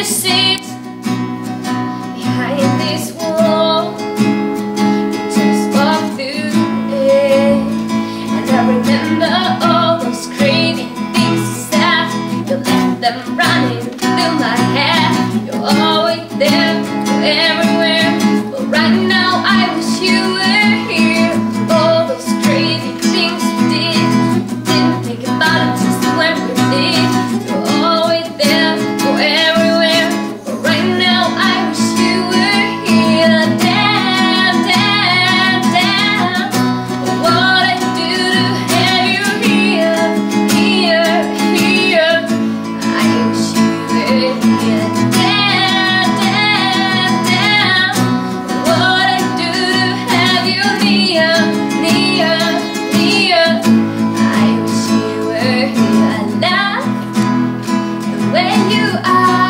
sit behind this wall. You just walk through it, and I remember all those crazy things you said. You let them running through my head. You're always there, you're everywhere, but right now I wish you were here. All those crazy things you did, didn't think about it just when we did. You're always there, you're everywhere, but right now I wish you were here. Damn, damn, damn, what I do to have you here, here, here. I wish you were here. Damn, damn, damn, what I do to have you near, near, near. I wish you were here. I love the way you are.